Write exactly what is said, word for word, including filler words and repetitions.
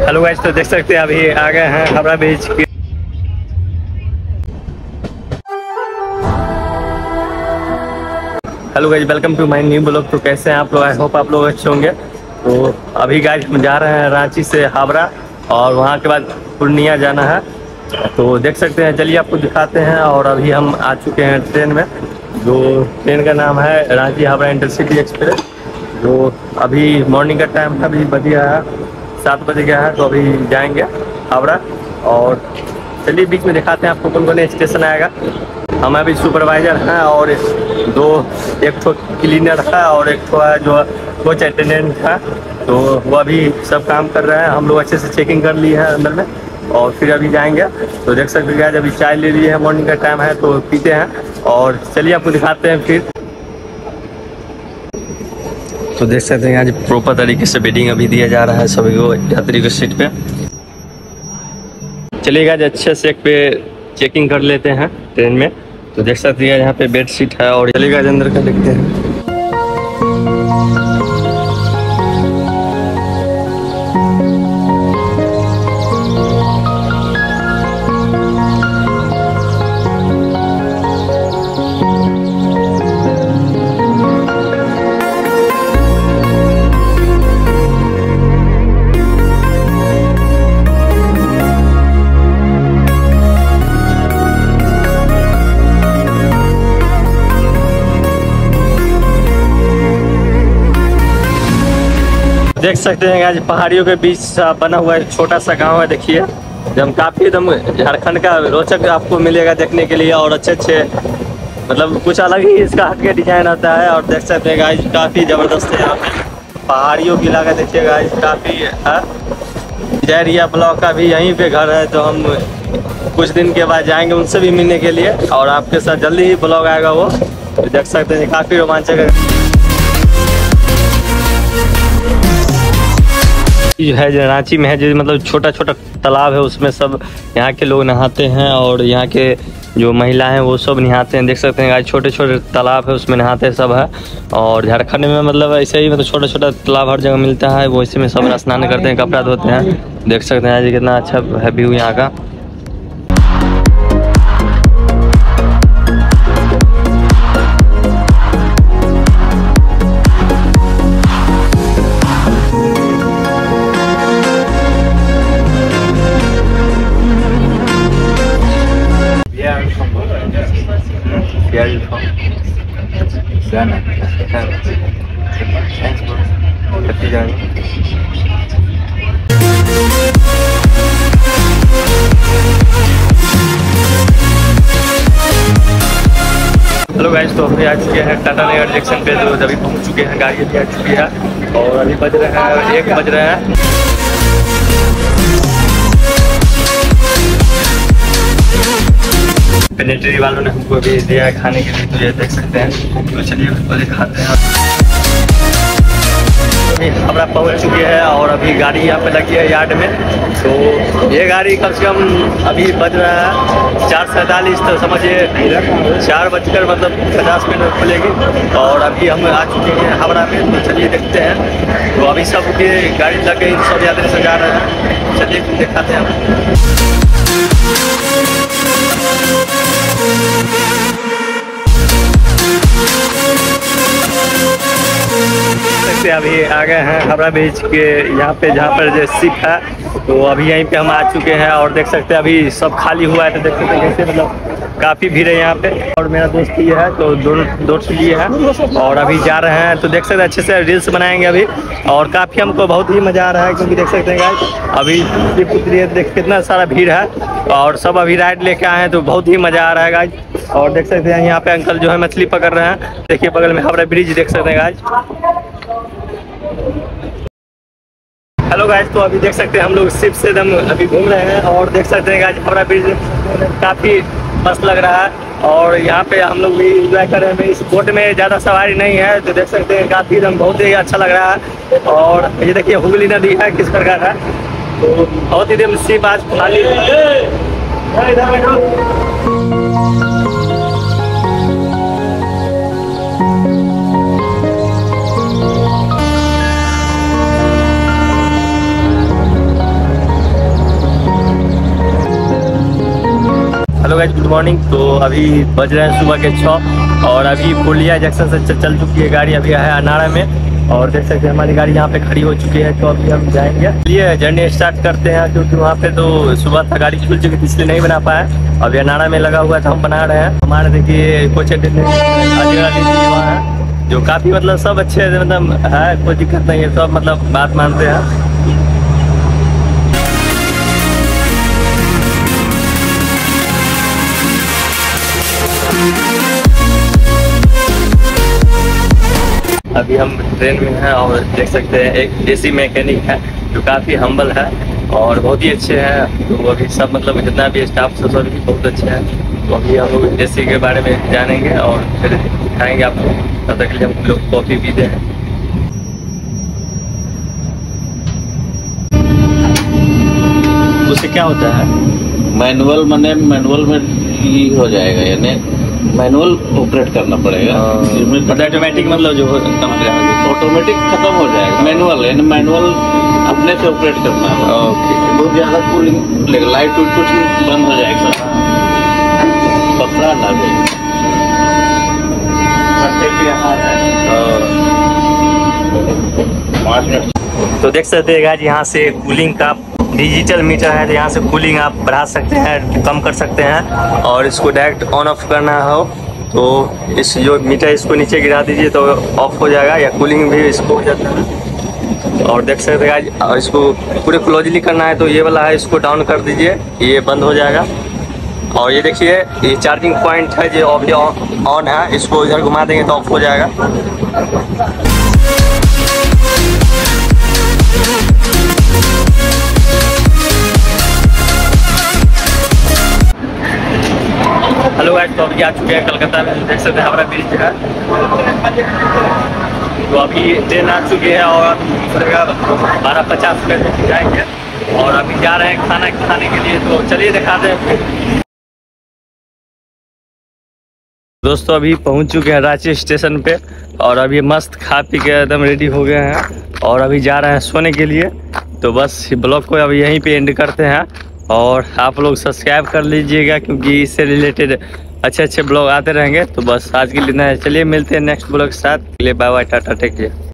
Hello guys, तो देख सकते हैं अभी आ गए हैं हावड़ा ब्रिज की। Hello guys, welcome to my new blog. तो कैसे हैं आप लोग? आई होप आप लोग अच्छे होंगे। तो अभी गाइस हम जा रहे हैं रांची से हावड़ा और वहां के बाद पूर्णिया जाना है। तो देख सकते हैं, चलिए आपको दिखाते हैं। और अभी हम आ चुके हैं ट्रेन में, जो ट्रेन का नाम है रांची हावड़ा इंटरसिटी एक्सप्रेस। जो अभी मॉर्निंग का टाइम है, अभी बज गया है सात बज गया है। तो अभी जाएंगे हावड़ा और चलिए बीच में दिखाते हैं आपको कौन कौन स्टेशन आएगा। हम अभी सुपरवाइजर हैं और दो एक तो क्लीनर है और एक तो है जो कोच अटेंडेंट है। तो वो अभी सब काम कर रहे हैं। हम लोग अच्छे से चेकिंग कर लिए हैं अंदर में और फिर अभी जाएंगे। तो देख सकते हैं अभी चाय ले लिए हैं, मॉर्निंग का टाइम है तो पीते हैं और चलिए आपको दिखाते हैं फिर। तो देख सकते हैं आज प्रॉपर तरीके से बेडिंग अभी दिया जा रहा है सभी को, यात्री को सीट पे। चलिए आज अच्छे से एक पे चेकिंग कर लेते हैं ट्रेन में। तो देख सकते हैं यहाँ पे बेड सीट है और चलिए आज अंदर का देखते हैं। देख सकते हैं आज पहाड़ियों के बीच बना हुआ एक छोटा सा गांव है। देखिए एकदम काफी एकदम झारखंड का रोचक आपको मिलेगा देखने के लिए और अच्छे अच्छे मतलब कुछ अलग ही इसका हट के डिजाइन आता है। और देख सकते हैं गाइस काफी जबरदस्त है यहाँ पे पहाड़ियों की इलाका। देखिए गाइस काफी है। जयरिया ब्लॉक का भी यहीं पे घर है। तो हम कुछ दिन के बाद जाएंगे उनसे भी मिलने के लिए और आपके साथ जल्दी ही ब्लॉग आएगा वो। तो देख सकते हैं काफी रोमांचक है। जो है जो रांची में है, जो मतलब छोटा छोटा तालाब है उसमें सब यहाँ के लोग नहाते हैं और यहाँ के जो महिला हैं वो सब नहाते हैं। देख सकते हैं आज छोटे छोटे तालाब है उसमें नहाते सब है। और झारखंड में मतलब ऐसे ही मतलब छोटा छोटा तालाब हर जगह मिलता है, वो इसी में सब स्नान करते हैं, कपड़ा धोते हैं। देख सकते हैं आज कितना अच्छा है व्यू यहाँ का। Where are you from? Ghana. Ghana. Thanks bro. Happy journey. Hello guys, तो अभी आ चुके हैं टाटा नगर जंक्शन पे। तो अभी पहुंच चुके हैं, गाड़ी अभी आ चुकी है और अभी बज रहे हैं एक बज रहे हैं। पेनेट्री वालों ने हमको भी दिया है खाने के लिए। तो ये देख सकते हैं। तो चलिए उसको दिखाते हैं। अभी हावड़ा पहुंच चुके हैं और अभी गाड़ी यहाँ पे लगी है यार्ड में। तो ये गाड़ी कम से कम अभी बज रहा है चार सैंतालीस। तो समझिए चार बजकर मतलब पचास मिनट में खुलेगी और अभी हम आ चुके हैं हावड़ा में। तो चलिए देखते हैं। तो अभी सब की गाड़ी लग गई, सब यात्री से जा रहे हैं। चलिए दिखाते हैं। सकते अभी आ गए हैं हावड़ा ब्रिज के यहाँ पे, जहाँ पर जो शिप है। तो अभी यहीं पे हम आ चुके हैं और देख सकते हैं अभी सब खाली हुआ है। तो देख सकते हैं कैसे मतलब काफ़ी भीड़ है यहाँ पे। और मेरा दोस्त ये है तो दोनों दोस्त लिए हैं और अभी जा रहे हैं। तो देख सकते हैं अच्छे से रील्स बनाएंगे अभी और काफ़ी हमको बहुत ही मज़ा आ रहा है क्योंकि देख सकते हैं गाइस अभी शिप उतरी है। देख कितना सारा भीड़ है और सब अभी राइड लेके आए हैं। तो बहुत ही मज़ा आ रहा है गाइस। और देख सकते हैं यहाँ पे अंकल जो है मछली पकड़ रहे हैं। देखिए बगल में हावड़ा ब्रिज देख सकते हैं गाइस। हेलो गाइस, तो अभी देख सकते हैं हम लोग शिप से एकदम अभी घूम रहे हैं और देख सकते हैं गाइस हावड़ा ब्रिज काफ़ी मस्त लग रहा है। और यहाँ पे हम लोग भी इंजॉय कर रहे हैं। इस बोट में ज़्यादा सवारी नहीं है। तो देख सकते हैं काफ़ी एकदम बहुत ही अच्छा लग रहा है। और ये देखिए हुगली नदी है किस प्रकार है। तो बहुत ही एकदम शिप आज खाली मॉर्निंग। तो अभी बज रहे हैं सुबह के छः और अभी पुलिया जंक्शन से चल चुकी है गाड़ी, अभी है अनाड़ा में। और देख सकते हैं हमारी गाड़ी यहाँ पे खड़ी हो चुकी है, तो अभी हम जाएंगे। ये जर्नी स्टार्ट करते हैं, क्योंकि वहाँ पे तो सुबह था गाड़ी खुल चुकी थी, इसलिए नहीं बना पाया। अभी अनाड़ा में लगा हुआ था, हम बना रहे हैं। हमारे देखिए कोच वहाँ है, जो काफ़ी मतलब सब अच्छे मतलब है, कोई दिक्कत नहीं है, सब मतलब बात मानते हैं। अभी हम ट्रेन में हैं और देख सकते हैं एक एसी मैकेनिक है जो काफ़ी हम्बल है और बहुत ही अच्छे हैं। तो अभी सब मतलब जितना भी स्टाफ सब भी बहुत अच्छे हैं। तो अभी हम लोग एसी के बारे में जानेंगे और फिर दिखाएंगे आपको। तब तक के लिए हम लोग कॉफ़ी पीते हैं। उससे क्या होता है? मैनुअल मैंने मैनुअल में ही हो जाएगा, यानी मैनुअल ऑपरेट करना पड़ेगा। ऑटोमेटिक मतलब जो ऑटोमेटिक खत्म हो जाएगा, मैनुअल यानी मैनुअल अपने से ऑपरेट करना है। ओके, बहुत ज़्यादा कूलिंग लेगा, लाइट टूट कुछ बंद हो जाएगा, पपड़ा ना जाए। पाँच मिनट। तो देख सकते हैं गाइस, यहाँ से कूलिंग का डिजिटल मीटर है, तो यहाँ से कूलिंग आप बढ़ा सकते हैं, कम कर सकते हैं। और इसको डायरेक्ट ऑन ऑफ करना हो तो इस जो मीटर इसको नीचे गिरा दीजिए तो ऑफ हो जाएगा, या कूलिंग भी इसको हो जाता है। और देख सकते हैं गाइस, और इसको पूरे क्लोजली करना है तो ये वाला है, इसको डाउन कर दीजिए, ये बंद हो जाएगा। और ये देखिए ये चार्जिंग पॉइंट है जो ऑफ ऑन है, इसको इधर घुमा देंगे तो ऑफ हो जाएगा। हेलो गाइस, तो अभी आ चुके हैं कलकत्ता में, देख सकते हैं हावड़ा ब्रिज है। तो अभी ट्रेन आ चुकी है और बारह पचास पे जाएंगे और अभी जा रहे हैं खाना खाने के लिए। तो चलिए दिखाते हैं। दोस्तों अभी पहुंच चुके हैं रांची स्टेशन पे और अभी मस्त खा पी के एकदम रेडी हो गए हैं और अभी जा रहे हैं सोने के लिए। तो बस ब्लॉग को अभी यहीं पे एंड करते हैं और आप लोग सब्सक्राइब कर लीजिएगा, क्योंकि इससे रिलेटेड अच्छे अच्छे ब्लॉग आते रहेंगे। तो बस आज के लिए इतना है, चलिए मिलते हैं नेक्स्ट ब्लॉग के साथ। Bye bye, tata, take care.